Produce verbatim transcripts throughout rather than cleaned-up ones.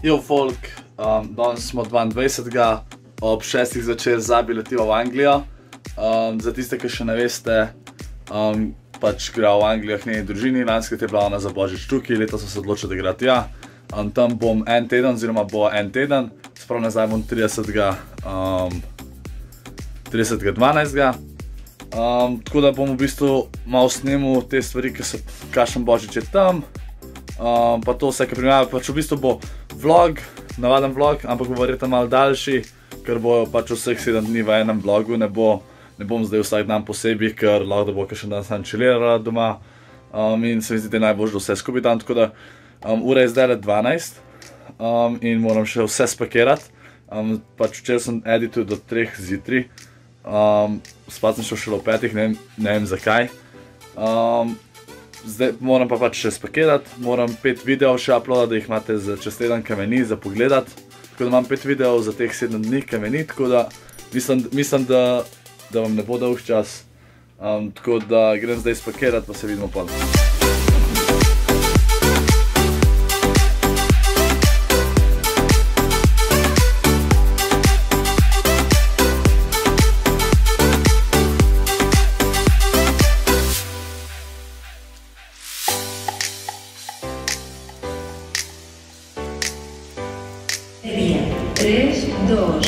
Jo, folk, um, danes smo dvaindvajsetega ob šestih zvečer Zabi letiva v Anglijo. Um, za tiste, ki še ne veste, um, pač igra v Anglijo k njeni družini. Lansko je bila ona za božič tukaj, letos so se odločili, da igrati ja. Um, tam bom en teden, oziroma bo en teden, sprav nazaj bom tridesetega dvanajstega. Um, tako da bom v bistvu malo snemal te stvari, ki so kakšen božič je tam. Um, pa to vse, ki primerjava, pač v bistvu bo vlog, navaden vlog, ampak bo verjetno malo daljši, ker bo pač vseh sedem dni v enem vlogu, ne, bo, ne bom zdaj vsak dan posebej, ker lahko da bo kakšen dan sam čilirala doma. Um, in se mi zdi, da je najbolj, da vse skupaj dan, tako da um, ura je zdaj dvanajst um, in moram še vse spakirati. Um, pač včeraj sem editil do treh zjutraj, um, spat sem šel šele ob petih, ne, ne vem zakaj. Um, Zdaj moram pa pač še spakirati, moram pet videov še uploadati, da jih imate za čez teden kameni za pogledati. Tako da imam pet videov za teh sedem dni kameni, tako da mislim, mislim da, da vam ne bo dolg čas. Um, tako da grem zdaj spakirati, pa se vidimo pol. Tres, dos.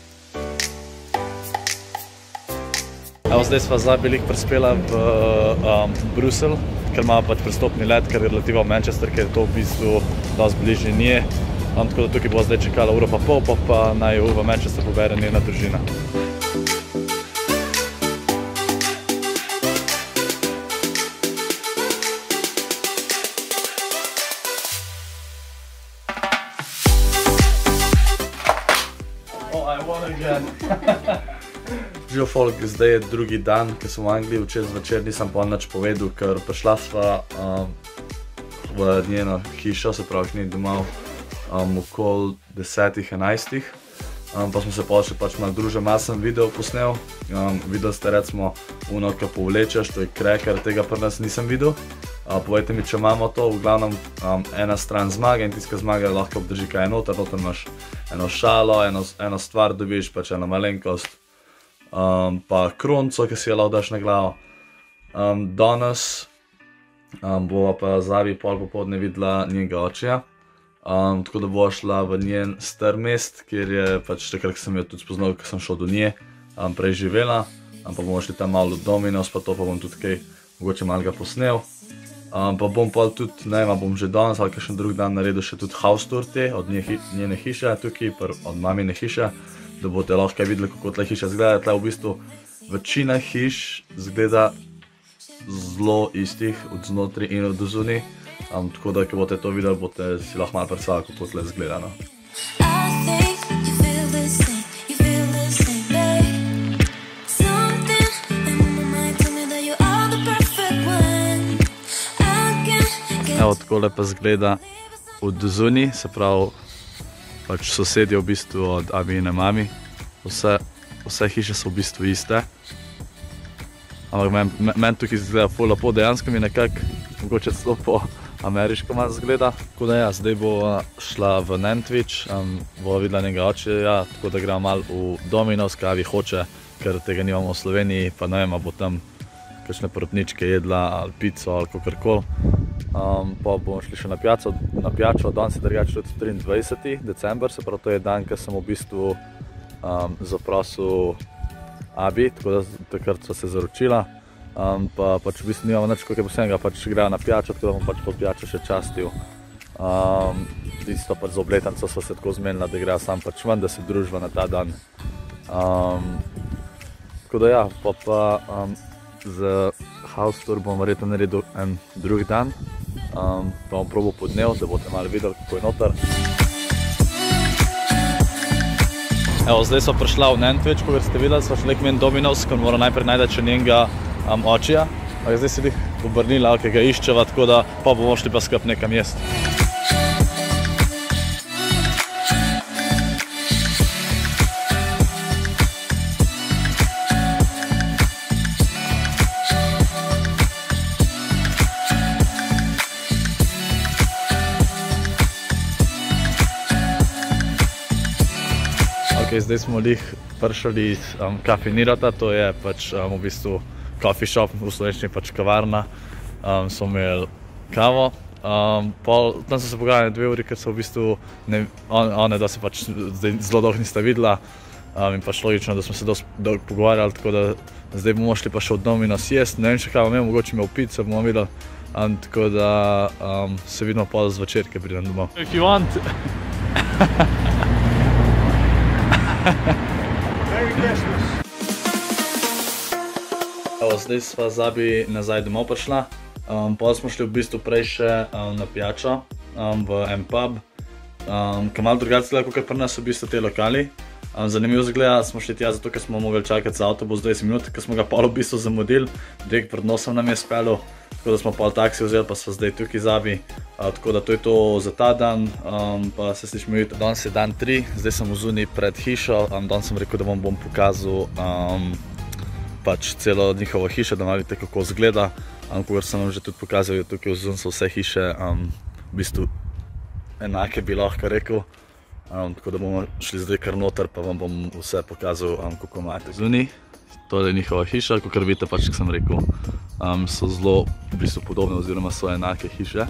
Evo, zdaj sva Zabi lik prispela v um, Bruselj, ker ima pač prestopni let, ker je letiva v Manchester, ker je to v bistvu dosti bližnje nje. Um, tako da tukaj bo zdaj čakala uro pa pol, pa pa naj jo v Manchester pobere njena družina. Živo folk, zdaj je drugi dan, ki sem v Angliji, včeraj zvečer nisem pa nič povedal, ker prišla sva um, v njeno hišo, se pravi k njej domov, um, okoli desetih, enajstih. Um, pa smo se pa še pač malo družili, malo sem video posnel. Um, videli ste recimo uno, ki povlečeš, to je cracker, tega pri nas nisem videl. Uh, povejte mi, če imamo to, v glavnem um, ena stran zmaga in tiska zmaga lahko obdrži kaj noter, noter imaš eno šalo, eno, eno stvar dobiš, pač eno malenkost. Um, pa kronco, ki si jo lahko daš na glavo. Um, danes um, bova pa Zabi pol popoldne videla njenega očija. Um, tako da bova šla v njen star mest, kjer je pač takrat, ki sem jo tudi spoznal, ko sem šel do nje, um, prej živela. Um, pa bomo šli tam malo do Domino's, pa to pa bom tudi kaj mogoče malo ga posnel. Um, pa bom pol tudi, ne vem, bom že danes ali kakšen drug dan naredil še tudi house tour te, od nje, njene hiše tukaj, od mamine hiše, da boste lahko videli, kako tle hiša zgleda. Tle v bistvu večina hiš zgleda zelo istih od znotri in od zunaj. Um, tako da, ko boste to videli, boste si lahko malo predstavljali, kako tle zgleda. No. Evo, takole pa zgleda od zunaj, se pravi, pač sosedje v bistvu od Abijine mami. Vse, vse hiše so v bistvu iste. Ampak meni men tukaj zgleda ful lepo, dejansko mi nekako mogoče celo po ameriško malo zgleda. Tako da ja, zdaj bo šla v Nantwich, um, bo videla njega očija, tako da gremo malo v Domino's, kaj Abi hoče, ker tega nimamo v Sloveniji, pa ne vem, bo tam kakšne porotničke jedla ali pico ali kakorkoli. Um, pa bomo šli še na pijačo, na pijačo. Danes je drugače tudi triindvajseti december, se pravi, to je dan, ko sem v bistvu um, zaprosil Abi, tako da takrat sva se zaročila. Um, pa pač v bistvu nimamo nič kakaj posebnega, pač grejo na pijačo, tako da bom pač po pijačo še častil. Um, isto pač za obletnico sva se tako zmenila, da grejo sam pač ven, da se druživa na ta dan. Um, tako da ja, pa pa um, za house tour bom verjetno naredil en drug dan. Um, pa bom probal po dnev, da boste malo videli, kako je noter. Evo, zdaj sva prišla v Nantwich, kot ste videli, sva šli k meni Domino's, ker moram najprej najti še njenega um, očija. Zdaj se jih obrnila, ki ga iščeva, tako da pa bomo šli pa skup nekam jesti. Ok, zdaj smo lih prišli iz um, Caffeinirata, to je pač um, v bistvu coffee shop, v slovenščini pač kavarna. Um, smo imeli kavo, um, pol, tam so se pogajali dve uri, ker so v bistvu ne, on, one, da se pač zdaj zelo dolgo nista videla um, in pač logično, da smo se dosti dolgo pogovarjali, tako da zdaj bomo šli pa še od Domino's jesti, ne vem še kaj bomo imeli, mogoče imel pico, bomo videli, um, tako da um, se vidimo pol zvečer, ko pridem domov. If you want. Merry Christmas. Evo, zdaj sva Zabi nazaj domov prišla. Um, pol smo šli v bistvu prej še um, na pijačo um, v en pub, um, ki malo drugače gleda, kot pri nas v bistvu te lokali. Um, zanimivo zgleda, smo šli tja zato, ker smo mogli čakati za avtobus dvajset minut, ker smo ga pol v bistvu zamudili, direkt pred nosom nam je speljal, tako da smo pol taksi vzeli, pa sva zdaj tukaj Zabi. Uh, tako da to je to za ta dan, um, pa se slišimo jutri. Danes je dan tri, zdaj sem vzunaj pred hišo, um, danes sem rekel, da vam bom pokazal um, pač celo njihovo hišo, da malo vidite, kako izgleda. Um, Kogar sem vam že tudi pokazal, tukaj vzun so vse hiše um, v bistvu enake, bi lahko rekel. Um, tako da bomo šli zdaj kar noter, pa vam bom vse pokazal, um, kako imate zunaj. To je njihova hiša, kakor vidite, pač, kot sem rekel, um, so zelo v bistvu podobne oziroma so enake hiše.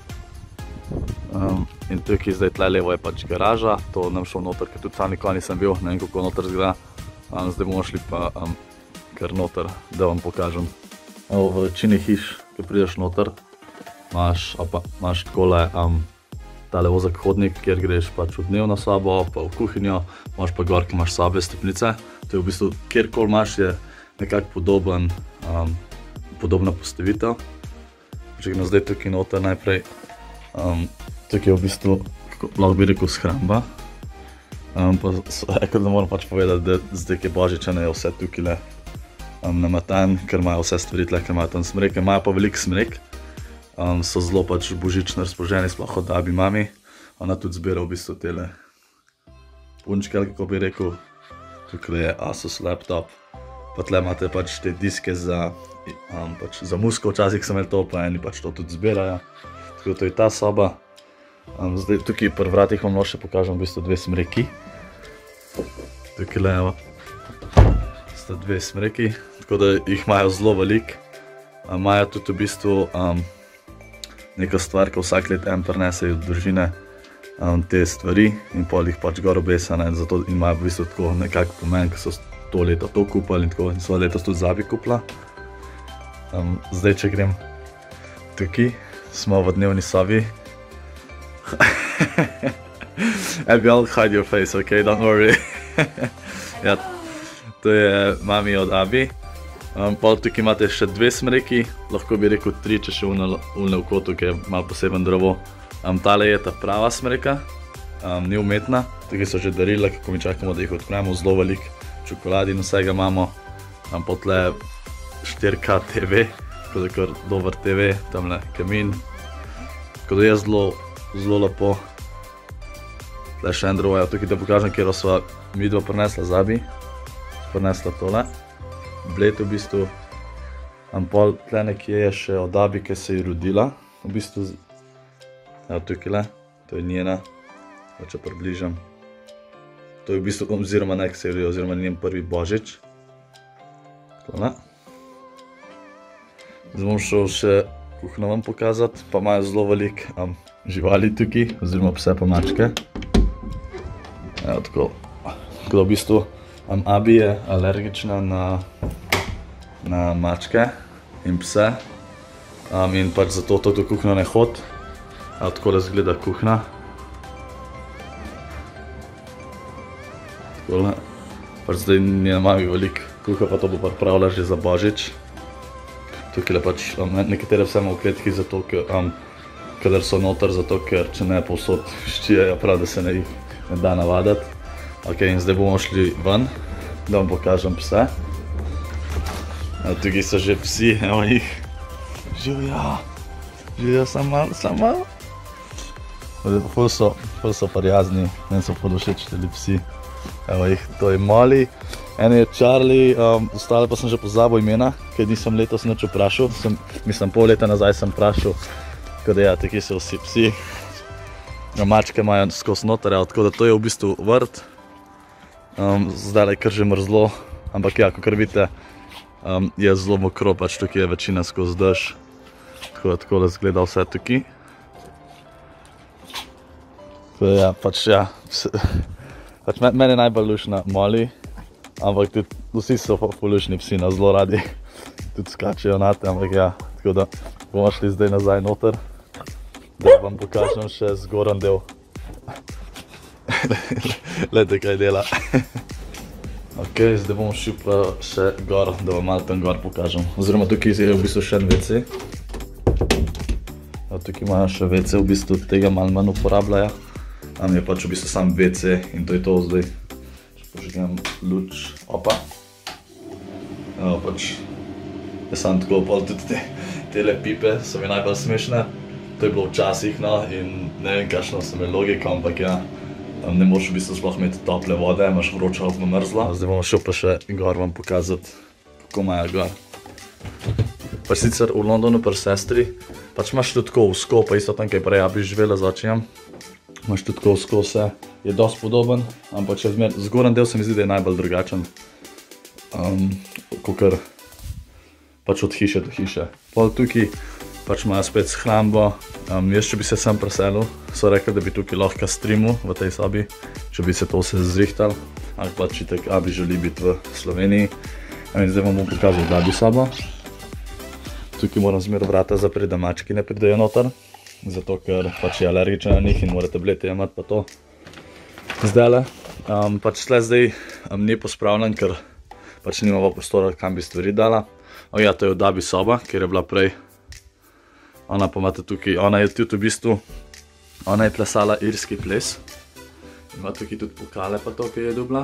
Um, in tukaj zdaj tle levo je pač garaža, to nam šel noter, ker tudi sam nikoli nisem bil, ne vem kako noter zgleda. Um, zdaj bomo šli pa um, kar noter, da vam pokažem. Evo, v večini hiš, ko prideš noter, imaš, pa, imaš takole um, tale ozek hodnik, kjer greš pač v dnevno sobo, pa v kuhinjo, imaš pa gor, ki imaš sobe, stopnice. To je v bistvu, kjerkoli imaš, je nekako podoben, um, podobna postavitev. Počekajmo zdaj tukaj noter najprej. Um, tukaj je v bistvu, kako lahko bi rekel, shramba. Um, pa rekel, da moram pač povedati, da zdaj, ki je Božiča, je vse tukaj um, namatan, ker imajo vse stvari tle, ker imajo tam smreke, imajo pa veliko smrek. Um, so zelo pač božično razpoloženi, sploh od Abi mami. Ona tudi zbira v bistvu tele punčke, ali kako bi rekel. Tukaj je Asus laptop, pa tle imate pač te diske za, um, pač za muziko, včasih sem imel to, pa eni pač to tudi zbirajo. Tako da to je ta soba. Um, zdaj tukaj pri vratih vam lahko še pokažem v bistvu dve smreki. Tukaj levo sta dve smreki, tako da jih imajo zelo veliko. Um, imajo tudi v bistvu um, neka stvar, ko vsak let en prinesejo od družine um, te stvari in pol jih pač gor obesane, zato imajo v bistvu tako nekak pomen, ko so to leto to kupili in tako in so letos tudi Zabi kupila. Um, zdaj, če grem tukaj, smo v dnevni sobi. Abby, I'll hide your face, ok, don't worry. Ja, to je mami od Abi. Um, pol tukaj imate še dve smreki, lahko bi rekel tri, če še ulne v kotu, ki je malo poseben drevo. Um, tale je ta prava smreka, um, ni umetna. Tukaj so že darila, kako mi čakamo, da jih odpremo, zelo velik čokoladi in vsega imamo. Um, pol tle štiri K T V, tako da kar dober T V, tamle kamin. Tako da je zelo, zelo lepo. Tle še en drevo, tukaj da pokažem, kjer sva midva prinesla Zabi. Prinesla tole. Bled v bistvu. Um, pol tle nekje je še od Abi, ki se je rodila. V bistvu, evo tukaj le, to je njena, če približam. To je v bistvu, oziroma nek se je rodila, oziroma njen prvi Božič. Tole. Zdaj bom šel še kuhno vam pokazati, pa imajo zelo veliko um, živali tukaj, oziroma pse pa mačke. Evo tako. Tako da v bistvu um, Abi je alergična na, na mačke in pse. Um, in pač zato to do kuhno ne hod. Evo tako razgleda kuhna. Takole. Pač zdaj njena mami veliko kuha, pa to bo pripravila že za Božič. Tukaj pač um, nekatere vse imamo v kletki, zato ker um, kadar so noter, zato ker če ne povsod ščijejo, prav da se ne jih ne da navaditi. Ok, in zdaj bomo šli ven, da vam pokažem pse. Evo, tukaj so že psi, evo jih. Živijo, živijo samo malo, samo malo. Ful so, ful so prijazni, meni so ful všeč teli psi. Evo jih, to je Molly. En je Charlie, um, ostale pa sem že pozabil imena, ker nisem letos nič vprašal. Sem, mislim, pol leta nazaj sem vprašal, tako da ja, taki so vsi psi. Mačke imajo skozi noter, tako da to je v bistvu vrt. Um, zdaj je kar že mrzlo, ampak ja, kakor vidite, um, je zelo mokro, pač tukaj je večina skozi dež. Tako da takole izgleda vse tukaj. Tako da ja, pač ja, pač meni je najbolj lušna Molly, ampak tudi vsi so lušni psi, na zelo radi tudi skačejo nate, ampak ja, tako da bomo šli zdaj nazaj noter, da vam pokažem še zgoran del. Glejte, kaj dela. Ok, zdaj bomo šli pa še gor, da vam malo tam gor pokažem. Oziroma tukaj je v bistvu še en ve ce. Tukaj imajo še ve ce, v bistvu tega malo manj uporabljajo. Tam je pač v bistvu sam ve ce in to je to zdaj. Če požigam luč, opa. Evo pač, je sam tako pol tudi te, tele pipe so mi najbolj smešne. To je bilo včasih, no, in ne vem kakšna so mi logika, ampak ja, ne moreš v bistvu sploh imeti tople vode, imaš vročo ali pa mrzlo. Zdaj bomo šel pa še gor vam pokazati, kako imajo gor. Pač sicer v Londonu pri sestri, pač imaš tudi tako usko, pa isto tam, kaj prej ja bi živela z očijem. Imaš tudi tako usko vse, je dosti podoben, ampak če zmer, zgoran del se mi zdi, da je najbolj drugačen. Um, kakor pač od hiše do hiše. Pol tukaj pač imajo spet shrambo. Um, jaz, če bi se sem preselil, so rekli, da bi tukaj lahko streamil v tej sobi, če bi se to vse zrihtal. Ali pač itak, a bi želi biti v Sloveniji. In zdaj vam bom pokazal da bi sobo. Tukaj moram zmer vrata zapreti, da mački ne pridejo noter. Zato, ker pač je alergičen na njih in mora tablete jemati pa to. Zdajle. Um, pač tle zdaj um, ni pospravljen, ker pač nimamo prostora, kam bi stvari dala. O ja, to je da bi soba, kjer je bila prej. Ona pa imate tukaj, ona je tudi v bistvu, ona je plesala irski ples. Ima tukaj tudi pokale pa to, ki je dobila.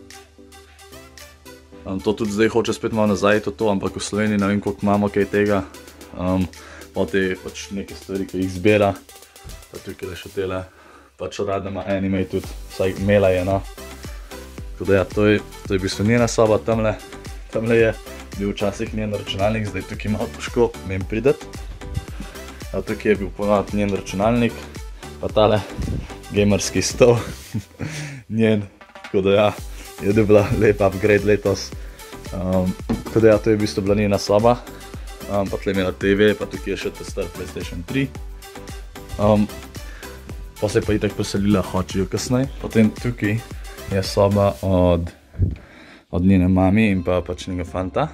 Um, to tudi zdaj hoče spet malo nazaj to to, ampak v Sloveniji ne vem koliko imamo kaj tega. Um, pa te pač neke stvari, ki jih zbira. Pa tukaj le še tele, pač rada ima en imej tudi, vsaj imela je, no. Tako da ja, to je, to je v bistvu njena soba, tamle, tamle je bil včasih njen računalnik, zdaj tukaj malo težko mem prideti. Tukaj je bil ponovno njen računalnik, pa tale gamerski stol, njen, tako da ja, je dobila lep upgrade letos. Um, tako da ja, to je v bistvu bila njena soba, um, pa tle imela te ve, pa tukaj je še ta star PlayStation tri. Um, pa se je pa itak poselila Hočijo kasneje. Potem tukaj je soba od, od njene mami in pa pač njega fanta.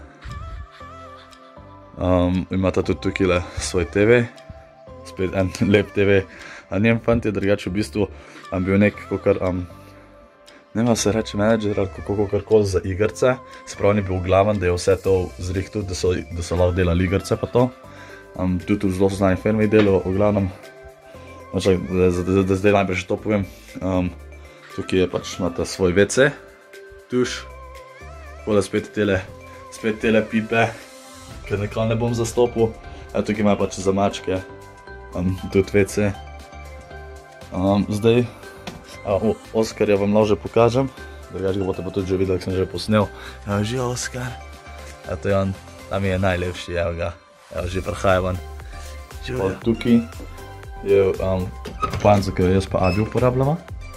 Um, imata tudi tukaj le svoj te ve. Spet en lep te ve. A njen fant je drugače v bistvu um, bil nek kakor, um, ne vem, se reče menedžer ali kakorkoli za igrce. Se pravi, ni bil glaven, da je vse to zrihtal, da so, da so lahko delali igrce pa to. Um, tudi v zelo znani firmi delal, v glavnem. Znači, da, da, da zdaj najprej še to povem. Um, tukaj je pač imate svoj ve ce, tuš. Takole spet tele, spet tele pipe, ker nikoli ne bom zastopil. Evo, tukaj ima pač za mačke, um, tudi ve ce. Um, zdaj, evo, Oskarja vam lahko že pokažem, drugače ga boste pa tudi že videli, ko sem že posnel. Evo, že Oskar. Evo, to je on, tam je najlepši, evo ga, evo, že prihaja ven. Tukaj je um, panca, ki jo jaz pa Abi uporabljava.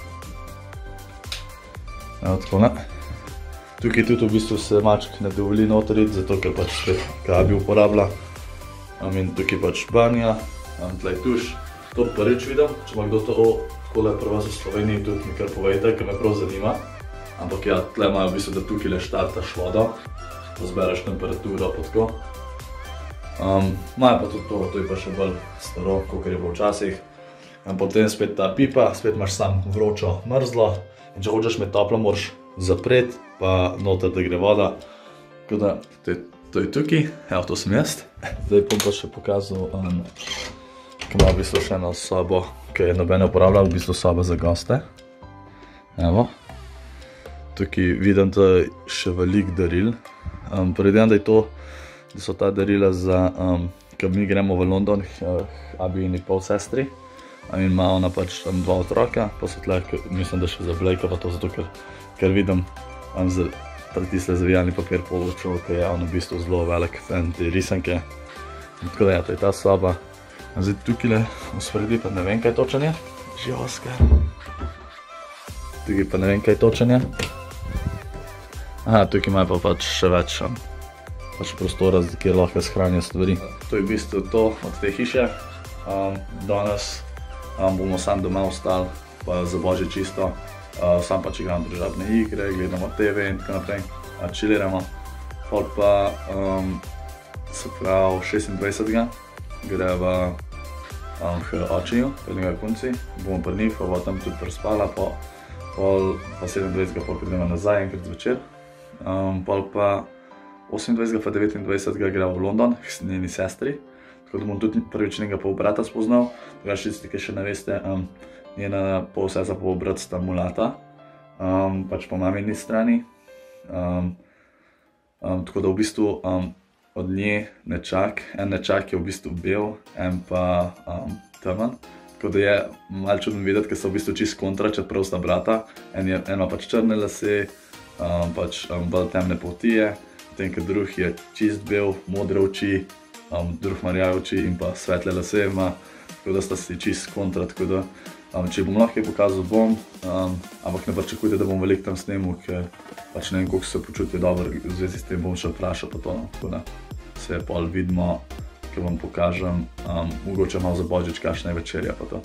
Evo, tako ne. Tukaj tudi v bistvu se mačk ne dovoli noter iti, zato ker pač spet Abi uporablja. In tukaj pač banja, tle je tuš. To prvič videl, če ima kdo to takole pri vas v Sloveniji, tudi mi kar povejte, ker me prav zanima. Ampak ja, tle imajo v bistvu, da tukaj le štartaš vodo, da zbereš temperaturo pa tako. Imajo pa tudi to, to je pa še bolj staro, kakor je bilo včasih. Potem spet ta pipa, spet imaš sam vročo mrzlo. In če hočeš imeti toplo, moraš zapreti, pa noter, da gre voda. Tako da, to je tukaj, evo, to sem jaz. Zdaj bom pa še pokazal, ki ima v bistvu še eno sobo, ki je nobene uporablja, v bistvu soba za goste. Evo. Tukaj vidim, da je še veliko daril. Predvidevam, da je to, da so ta darila za, ko mi gremo v London, Abi in pol sestri. In ima ona pač dva otroka, pa so tle, mislim, da še za Blakea pa to, zato ker vidim tiste zavijalni papir poločil, ker je on v bistvu zelo velik fan te risanke. Tako da ja, to je ta soba. Zdaj tukaj le v spredi pa ne vem, kaj točen je. Že Oskar. Tukaj pa ne vem, kaj točen je. Aha, tukaj imajo pa pač še več um, pač prostora, kjer lahko shranijo stvari. To je v bistvu to od te hiše. Um, danes um, bomo sam doma ostali, pa za božje čisto. Uh, sam pač igram družabne igre, gledamo te ve in tako naprej, uh, čiliramo. Pol pa um, se pravi šestindvajsetega greva um, k očiju, pri njegovi punci, bomo pri njih, pa bo tam tudi prespala, pa, pol pa sedemindvajsetega pol pridemo nazaj enkrat zvečer. Um, pol pa osemindvajsetega pa devetindvajsetega greva v London k njeni sestri, tako da bom tudi prvič njega pol brata spoznal. Drugače tisti, ki še ne veste, um, njena pol sestra pol brat sta mulata, um, pač po mamini strani. Um, um, tako da v bistvu um, od nje nečak, en nečak je v bistvu bel, en pa um, temen. Tako da je malo čudno videti, ker so v bistvu čist kontra, čeprav sta brata. En je, eno pač črne lase, um, pač um, bolj temne poltije, potem ker drug je čist bel, modre oči, um, drug marjave oči in pa svetle lase ima, tako da sta si čist kontra, tako da um, če bom lahko kaj pokazal, bom, um, ampak ne pričakujte, da bom veliko tam snemal, ker pač ne vem, koliko se počutijo dobro v zvezi s tem, bom še vprašal pa to, no. Tako da se pol vidimo, ker vam pokažem, um, mogoče malo za božič, kakšna je večerja pa to.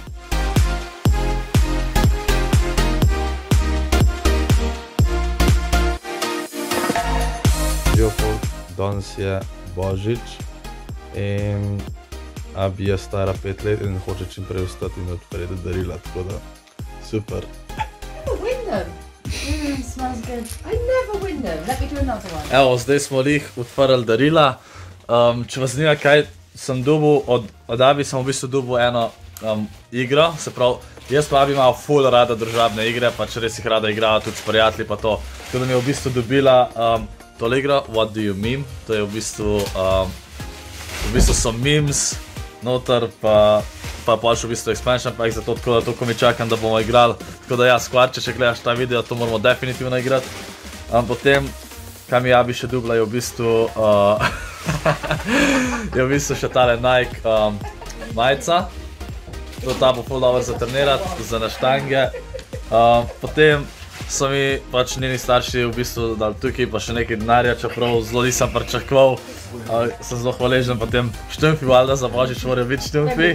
Jo, danes je božič in Abi je stara pet let in hoče čim prej vstati in odpreti darila, tako da super. Win them. Mm, smells good. I never win them. Let me do another one. Evo, zdaj smo lih odprli darila. Um, če vas zanima, kaj sem dobil od, od Abi, sem v bistvu dobil eno um, igro. Se pravi, jaz pa Abi imam ful rada družabne igre, pač res jih rada igrava tudi s prijatelji pa to. Tako da mi je v bistvu dobila um, tole igro, What Do You Meme? To je v bistvu, um, v bistvu so memes noter, pa pa pač v bistvu expansion pack, zato tako da toliko mi čakam, da bomo igrali. Tako da ja, Skvarče, če gledaš ta video, to moramo definitivno igrati. Um, potem, kaj mi Abi še dobila, je v bistvu, uh, je v bistvu še tale Nike um, majica. To ta bo ful dobro za trenirati, za na štange. Um, potem so mi pač njeni starši v bistvu dali tukaj pa še nekaj denarja, čeprav zelo nisem pričakoval. Uh, sem zelo hvaležen potem štumfi, valjda za božič morajo biti štumfi.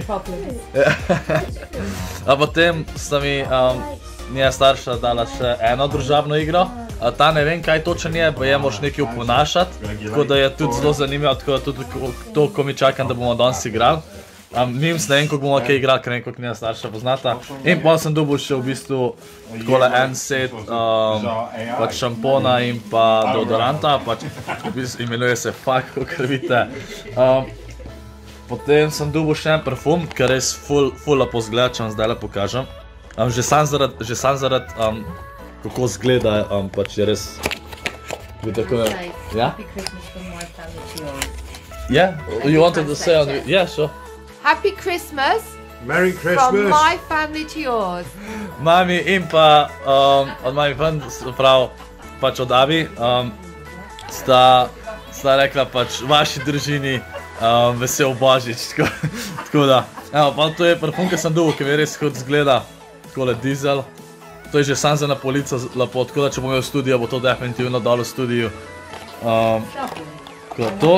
A potem sta mi um, njena starša dala še eno družabno igro. A ta ne vem, kaj točen je, pa je moraš nekaj oponašati, tako da je tudi zelo zanimivo, tako da tudi to, ko mi čakam, da bomo danes igrali. Um, memes ne vem, koliko bomo kaj igrali, ker ne vem, koliko njena starša poznata. In pa sem dobil še v bistvu takole en set um, pač šampona in pa deodoranta, pač v bistvu imenuje se Fuck, kakor vidite. Um, potem sem dobil še en parfum, ker res ful, ful lepo zgleda, če vam zdajle pokažem. Um, že sam zaradi, že sam zaradi um, kako zgleda, um, pač je res... Tako, ja? Happy Christmas from my family to yours. Yeah? You wanted to say on the... Yeah, sure. Happy Christmas Merry from Christmas! my family to yours. Mami in pa um, od mami ven, prav pač od Abi, um, sta, sta rekla pač vaši družini um, vesel božič, tako, tako da. Evo, pa to je parfum, ki sem dobil, ki mi res hud zgleda, takole dizel. To je že sam za na polico lepo, tako da če bom imel v studio, bo to definitivno dal v studiu. Um, tako da to.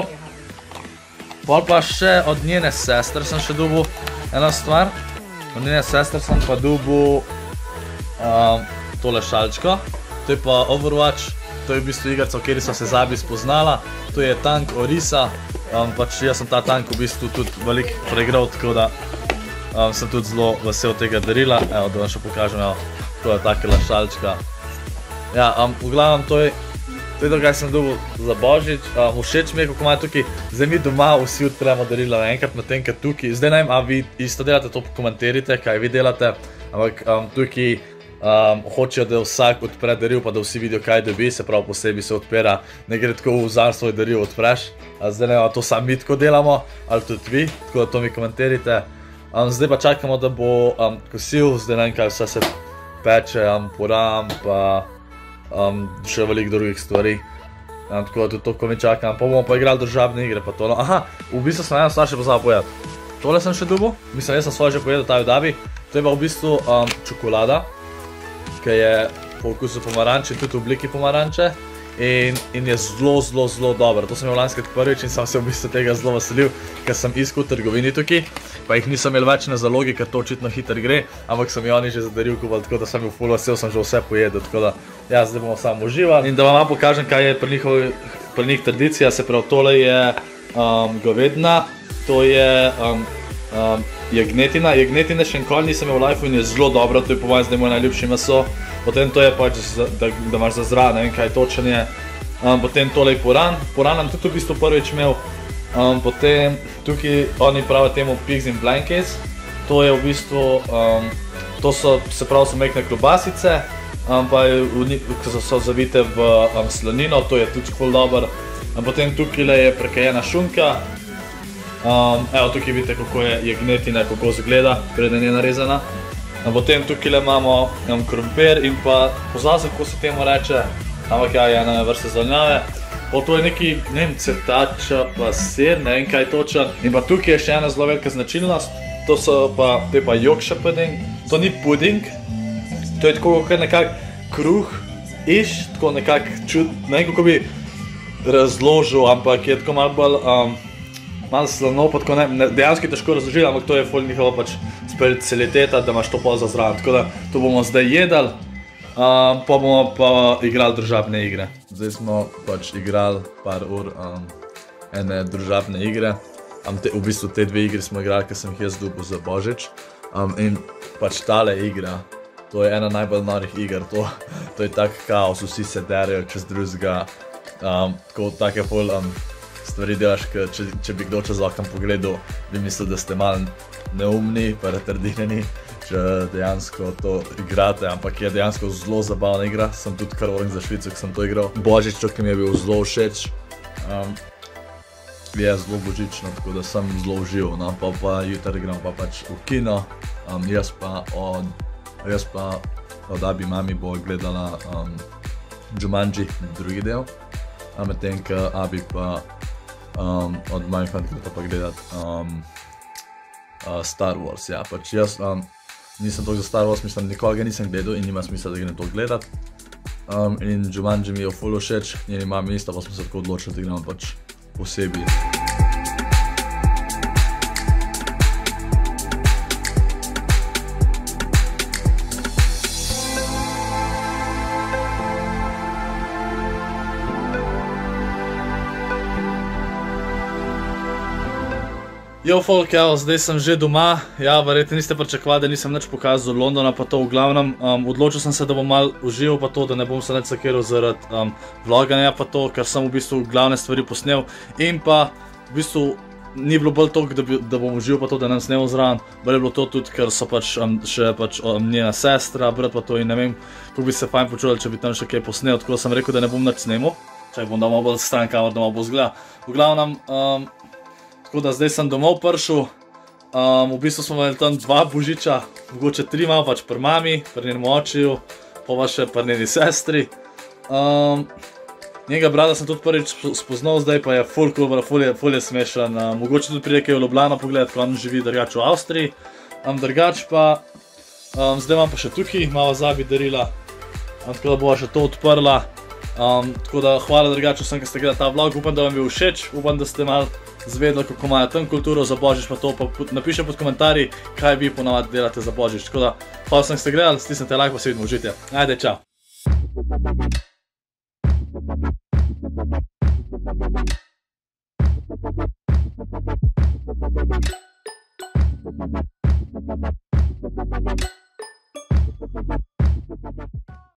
Pol pa še od njene sestre sem še dobil eno stvar. Od njene sestre sem pa dobil um, tole šalčko. To je pa Overwatch. To je v bistvu igrca, v kateri sem se z Abi spoznala. To je tank Orisa. Um, pač jaz sem ta tank v bistvu tudi veliko preigral, tako da um, sem tudi zelo vesel tega darila. Evo, da vam še pokažem, evo, to je takela šalčka. Ja, um, v glavnem to je To je to, kaj sem dobil za božič. Um, všeč mi je, kako imajo tukaj, zdaj mi doma vsi odpremo darila enkrat na tem, ker tukaj, zdaj ne vem, a vi isto delate, to komentirajte, kaj vi delate, ampak um, tukaj um, hočejo, da vsak odpre daril, pa da vsi vidijo, kaj dobi, se pravi posebej se odpira, ne gre tako vzam svoj daril, odpreš, a zdaj ne vem, to sami mi tako delamo, ali tudi vi, tako da to mi komentirajte. Um, zdaj pa čakamo, da bo um, kosil, zdaj ne vem, kaj vse se peče, um, poram, pa Um, še veliko drugih stvari, um, tako da tudi to, ko mi čakam, pa bomo pa igrali družabne igre pa to. No, aha, v bistvu sem eno stvar še pozabil povedati. Tole sem še dobil, mislim, jaz sem svoje že pojedel, ta je od Abi. To je pa v bistvu um, čokolada, ki je po okusu pomaranče, tudi v obliki pomaranče. In, in je zelo, zelo, zelo dober. To sem imel lanskrat prvič in sem se v bistvu tega zelo veselil, ker sem iskal v trgovini tukaj, pa jih nisem imel več na zalogi, ker to očitno hitro gre, ampak sem jo oni že zadaril kupovali, tako da sem bil ful vesel, sem že vse pojedel, tako da ja, zdaj bomo samo uživali. In da vam pokažem, kaj je pri, njihovi, pri njih tradicija, se pravi, tole je um, govedina, to je um, um, jagnetina, jagnetine še nikoli nisem imel v lifeu in je zelo dobro, to je po mojem zdaj moj najljubši meso. Potem to je pač, da, da imaš za zraven, ne vem kaj točen je. Um, potem tole je puran, puran nam tudi v bistvu prvič imel. Um, potem tukaj oni pravijo temu pigs in blankets. To je v bistvu, um, to so, se pravi, so mekne klobasice, um, pa je v njih, so, so zavite v um, slanino, to je tudi ful dober. Um, potem tukaj je prekajena šunka. Um, evo, tukaj vidite, kako je jagnetina, kako izgleda, preden je narezana. Potem tukaj imamo um, krompir in pa pozazem, kako se temu reče, ampak ja, je ena vrsta zelenjave. Pa to je neki, ne vem, cvetača pa sir, ne vem kaj točen. In pa tukaj je še ena zelo velika značilnost, to so pa, to je pa Yorkshire pudding. To ni puding, to je tako kot nekak kruh, iš, tako nekak čud, ne vem kako bi razložil, ampak je tako malo bolj, um, malo slano, pa tako ne, dejansko je težko razložiti, ampak to je ful njihova pač specialiteta, da imaš to pol za zraven. Tako da to bomo zdaj jedali, um, pa bomo pa igrali družabne igre. Zdaj smo pač igrali par ur um, ene družabne igre. Um, te, v bistvu te dve igri smo igrali, ker sem jih jaz dobil za Božič. Um, in pač tale igra, to je ena najbolj norih iger, to, to je tak kaos, vsi se derajo čez drugega. Um, tako take ful um, stvari delaš, če, če bi kdo čez okno pogledal, bi mislil, da ste malo neumni, pa retardineni, če dejansko to igrate, ampak je dejansko zelo zabavna igra, sem tudi kar volim za Švico, ko sem to igral. Božič, ki mi je bil zelo všeč, um, je zelo božično, tako da sem zelo užival, no, pa pa jutri igram pa pač v kino, um, jaz pa od, jaz pa od abi mami bo gledala um, Jumanji, drugi del, a medtem ko abi pa um, od mojih fantov pa gledati um, Uh, Star Wars, ja, pač jaz um, nisem toliko za Star Wars, mislim, nikoli ga nisem gledal in nima smisla, da grem to gledat. Um, in Jumanji mi je ful všeč, njeni mami isto, pa smo se tako odločili, da gremo pač posebej. Jo, folk, evo, zdaj sem že doma, ja, verjetno niste pričakovali, da nisem nič pokazal Londona, pa to v glavnem, um, odločil sem se, da bom malo užival pa to, da ne bom se nič sakiral zaradi um, vloganja pa to, ker sem v bistvu glavne stvari posnel in pa v bistvu ni bilo bolj toliko, da, bi, da bom užival pa to, da ne snemal zraven, bolj je bilo to tudi, ker so pač um, še pač um, njena sestra, brat pa to in ne vem, kako bi se fajn počuli, če bi tam še kaj posnel, tako da sem rekel, da ne bom nič snemal, čak bom da malo bolj stran kamor, da malo bo zgleda. V glavnem, um, tako da zdaj sem domov prišel, um, v bistvu smo imeli tam dva božiča, mogoče tri malo, pač pri mami, pri njenem očiju, pa pa še pri njeni sestri. Um, njega brata sem tudi prvič spoznal, zdaj pa je ful cool, ful je, ful je smešen, um, mogoče tudi pride kaj v Ljubljano pogledati, ko on živi drugač v Avstriji. Um, drugač pa, um, zdaj imam pa še tukaj, malo zabi darila, um, tako da bova še to odprla. Um, tako da hvala drugače vsem, ki ste gledali ta vlog, upam, da vam je bil všeč, upam, da ste malo zvedeli, kako imajo tam kulturo za Božič, pa to pa napišite pod komentarji, kaj vi ponavadi delate za Božič. Tako da hvala vsem, ki ste gledali, stisnite like, pa se vidimo, uživajte. Ajde, čau!